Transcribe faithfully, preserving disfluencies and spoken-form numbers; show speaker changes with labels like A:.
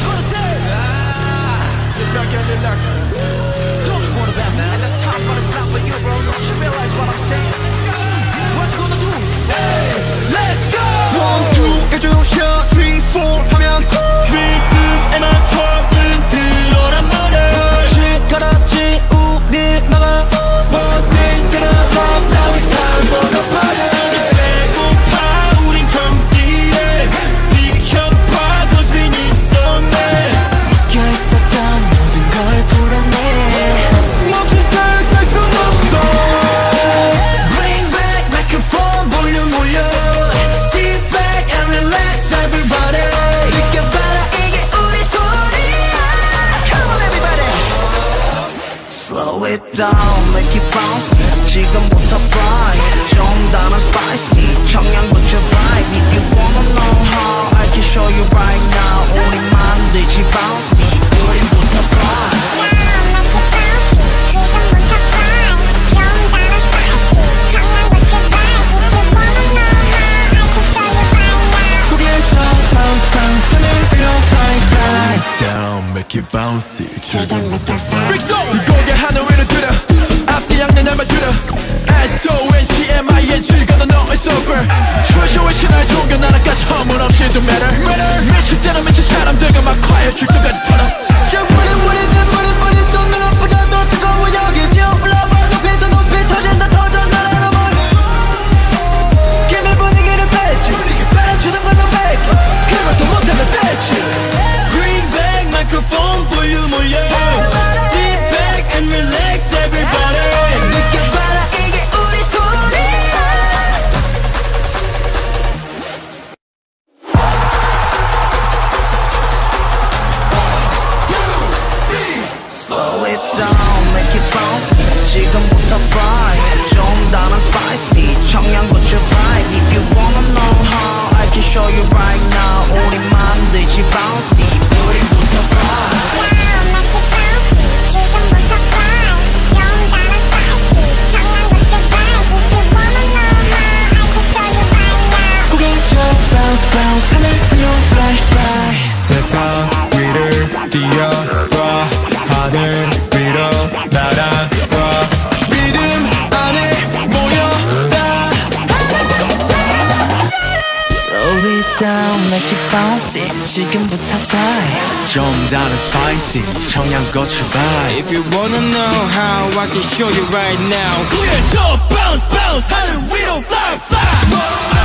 A: gonna say? Ah, get back and relax, man. Don't you wanna that, man?
B: At the top, but it's not for you, bro. Don't you realize what I'm saying?
A: What you gonna do? Hey, let's go!
C: One, two, 해주셔, three, four 하면 리듬에 맞춰 흔들어란 말을 실 갈았지 우리 막아 모든 그런 love now it's time for the party 배고파 우린 경기에 비켜봐 cause we need some man 묶여있었던 모든 걸 풀어내 멈추다 살 순 없어 Bring back microphone 볼륨 올려 Sit back and relax everybody 느껴봐라 이게 우리 소리야 Come on everybody Slow it down make it bounce 지금부터 fly 좀 더 spicy 청양고추 vibe If you wanna know how I can show you right now 우리 만들지 bouncy 우린부터 fly Make it bouncy 지금부터 fly
A: Freak zone! 이 고개 하늘 위로 들어 앞뒤 양내 날만 들어 S O N G M I N G gonna know it's over 초쇼의 신화의 종교 나라까지 허물 없이 don't matter 미칠 때는 미친 사람들과 막 quiet 출전까지 털어
C: 저 뿌리 뿌리 내 머리 머리 또 눈앞보다 더 뜨거워 여기 뛰어올라봐 높이 더 높이 터진다 터져 날아라 머리 김의 분위기를 뺐지 빨아주는 건 너 뺏기 그것도 못하면 뺐지 microphone 볼륨 올려 Sit back and relax everybody 느껴봐라 이게 우리 소리야 Slow it down make it bounce 지금부터 fly 좀 더 spicy 청양고추 vibe If you wanna know how I can show you right now 우리 만들지 bouncy 우리부터 fly Bounce, bounce, 하늘 위로 fly, fly 세상 위를 뛰어봐 하늘 위로 날아가 믿음 안에 모여라 Slow it down, make it bouncy 지금부터 fly 좀 더 spicy 청양고추 vibe If you wanna know how I can show you right now
A: 그래 저 bounce, bounce 하늘 위로 fly, fly